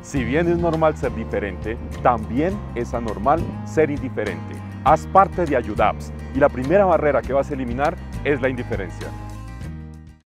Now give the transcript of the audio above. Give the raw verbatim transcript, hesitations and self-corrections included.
Si bien es normal ser diferente, también es anormal ser indiferente. Haz parte de Ayudapps y la primera barrera que vas a eliminar es la indiferencia.